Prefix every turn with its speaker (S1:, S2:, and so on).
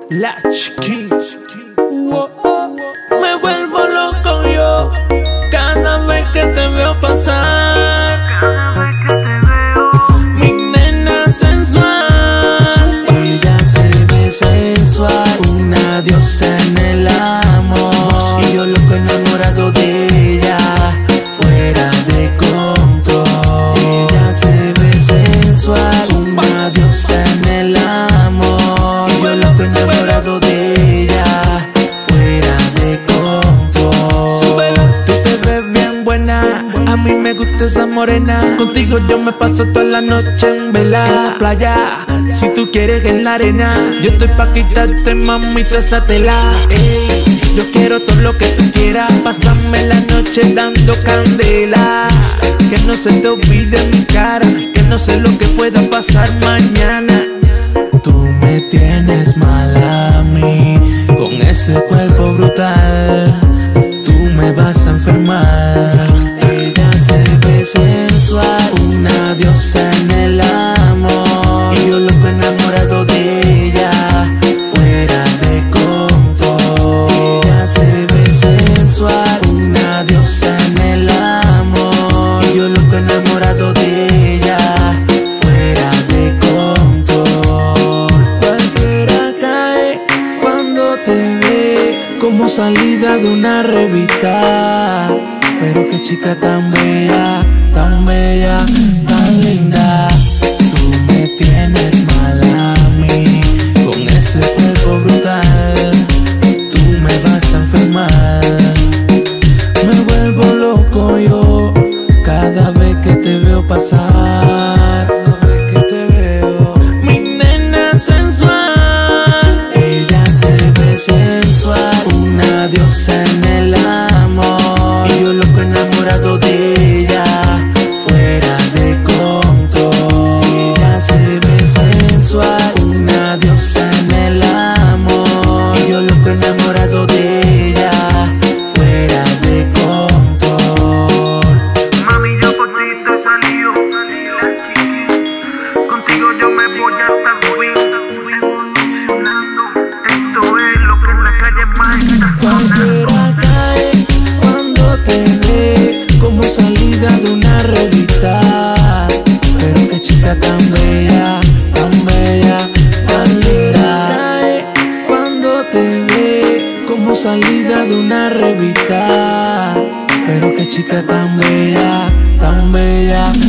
S1: Latch King. Me vuelvo loco yo cada vez que te veo pasar. Mi nena sensual, ella se ve sensual, una diosa en el amor. Y yo loco enamorado de ella, fuera de control. Ella se ve sensual, una diosa en el amor. Y yo loco enamorado de ella, fuera de control. Tú te ves bien buena, a mí me gusta esa morena. Contigo yo me paso toda la noche en vela. En la playa, si tú quieres en la arena, yo estoy pa' quitarte, mamita, esa tela. Ey, yo quiero todo lo que tú quieras. Pásame la noche dando candela. Que no se te olvide mi cara, que no sé lo que pueda pasar mañana. Tú me tienes mal a mí, con ese cuerpo brutal. Tú me vas a enfermar. Ella se ve sensual, una diosa en el amor. Y yo loco enamorado de ella, fuera de control. Ella se ve sensual, una diosa en el amor. Y yo loco enamorado de ella, fuera de control. Cualquiera cae cuando te ve, como salida de una revista. Pero qué chica tan bella, tan bella, tan linda. Tú me tienes mal a mí, con ese cuerpo brutal. Tú me vas a enfermar. Me vuelvo loco yo cada vez que te veo pasar. Cada vez que te veo, mi nena sensual, ella se ve sensual, una diosa en el amor. Y yo loco enamorado de ella, fuera de control. Ella se ve sensual, una diosa en el amor. Y yo loco enamorado de ella, fuera de control.
S2: Mami, yo por ti estoy salido. Contigo yo me voy hasta el fin. Evolucionando, esto es lo que en la calle más está sonando.
S1: Cualquiera cae cuando te ve, como salida de una revista. Pero qué chica tan bella, tan bella, tan linda. Cae cuando te ve, como salida de una revista. Pero qué chica tan bella, tan bella,